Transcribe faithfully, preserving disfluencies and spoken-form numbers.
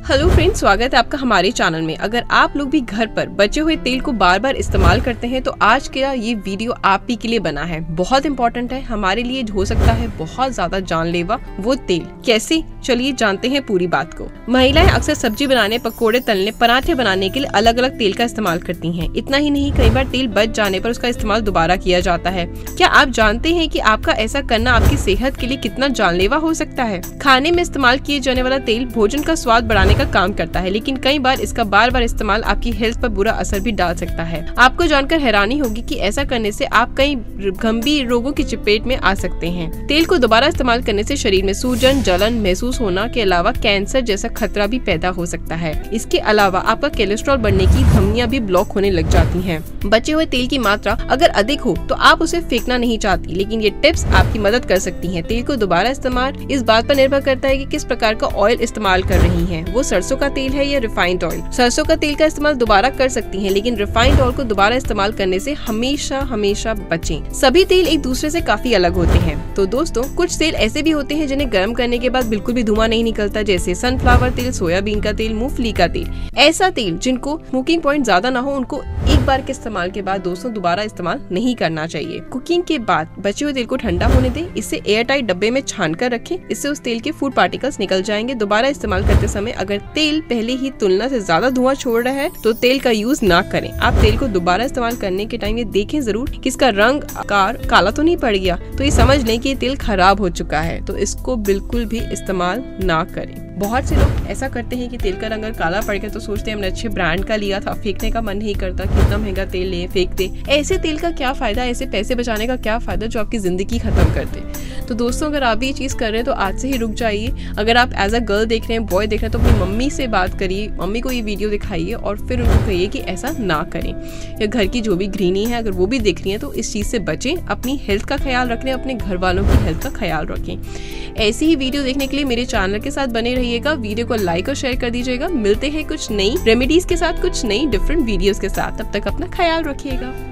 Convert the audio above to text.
Hello friends, स्वागत है आपका हमारे चैनल में। अगर आप लोग भी घर पर बचे हुए तेल को बार बार इस्तेमाल करते हैं तो आज का ये वीडियो आप ही के लिए बना है। बहुत इंपॉर्टेंट है, हमारे लिए हो सकता है बहुत ज्यादा जानलेवा। वो तेल कैसे, चलिए जानते हैं पूरी बात को। महिलाएं अक्सर सब्जी बनाने, पकोड़े तलने, पराठे बनाने के लिए अलग अलग तेल का इस्तेमाल करती हैं। इतना ही नहीं, कई बार तेल बच जाने पर उसका इस्तेमाल दोबारा किया जाता है। क्या आप जानते हैं कि आपका ऐसा करना आपकी सेहत के लिए कितना जानलेवा हो सकता है? खाने में इस्तेमाल किए जाने वाला तेल भोजन का स्वाद बढ़ाने का काम करता है, लेकिन कई बार इसका बार बार इस्तेमाल आपकी हेल्थ पर बुरा असर भी डाल सकता है। आपको जानकर हैरानी होगी कि ऐसा करने से आप कई गंभीर रोगों की चपेट में आ सकते हैं। तेल को दोबारा इस्तेमाल करने से शरीर में सूजन, जलन महसूस होना के अलावा कैंसर जैसा खतरा भी पैदा हो सकता है। इसके अलावा आपका कोलेस्ट्रॉल बढ़ने की धमनियां भी ब्लॉक होने लग जाती हैं। बचे हुए तेल की मात्रा अगर अधिक हो तो आप उसे फेंकना नहीं चाहती, लेकिन ये टिप्स आपकी मदद कर सकती हैं। तेल को दोबारा इस्तेमाल इस बात पर निर्भर करता है कि किस प्रकार का ऑयल इस्तेमाल कर रही हैं। वो सरसों का तेल है या रिफाइंड ऑयल। सरसों का तेल का इस्तेमाल दोबारा कर सकती हैं, लेकिन रिफाइंड ऑयल को दोबारा इस्तेमाल करने से हमेशा हमेशा बचें। सभी तेल एक दूसरे से काफी अलग होते हैं। तो दोस्तों, कुछ तेल ऐसे भी होते हैं जिन्हें गर्म करने के बाद बिल्कुल भी धुआं नहीं निकलता, जैसे सनफ्लावर तेल, सोयाबीन का तेल, मूंगफली का तेल। ऐसा तेल जिनको स्मोकिंग पॉइंट ज्यादा ना हो, उनको एक बार के इस्तेमाल के बाद दोस्तों दोबारा इस्तेमाल नहीं करना चाहिए। कुकिंग के बाद बचे हुए तेल को ठंडा होने दें, इसे एयर टाइट डब्बे में छान कर रखें। इससे उस तेल के फूड पार्टिकल्स निकल जाएंगे। दोबारा इस्तेमाल करते समय अगर तेल पहले ही तुलना से ज्यादा धुआं छोड़ रहा है तो तेल का यूज ना करें। आप तेल को दोबारा इस्तेमाल करने के टाइम ये देखें जरूर कि इसका रंग आकार काला तो नहीं पड़ गया, तो ये समझ लें कि ये तेल खराब हो चुका है। तो इसको बिल्कुल भी इस्तेमाल ना करें। बहुत से लोग ऐसा करते हैं कि तेल का रंग काला पड़ गया तो सोचते हैं हमने अच्छे ब्रांड का लिया था, फेंकने का मन नहीं करता, कितना महंगा तेल ले फेंक दे। ऐसे तेल का क्या फायदा, ऐसे पैसे बचाने का क्या फायदा जो आपकी जिंदगी खत्म कर दे। तो दोस्तों, अगर आप भी ये चीज कर रहे हैं तो आज से ही रुक जाइए। अगर आप एज अ गर्ल देख रहे हैं, बॉय देख रहे हैं, तो अपनी मम्मी से बात करिए, मम्मी को ये वीडियो दिखाइए और फिर उनको कहिए कि ऐसा ना करें। या घर की जो भी गृहिणी है, अगर वो भी देख रही है तो इस चीज से बचें। अपनी हेल्थ का ख्याल रखें, अपने घर वालों की हेल्थ का ख्याल रखें। ऐसी ही वीडियो देखने के लिए मेरे चैनल के साथ बने रहिएगा। वीडियो को लाइक और शेयर कर दीजिएगा। मिलते हैं कुछ नई रेमेडीज के साथ, कुछ नई डिफरेंट वीडियोस के साथ। तब तक अपना ख्याल रखिएगा।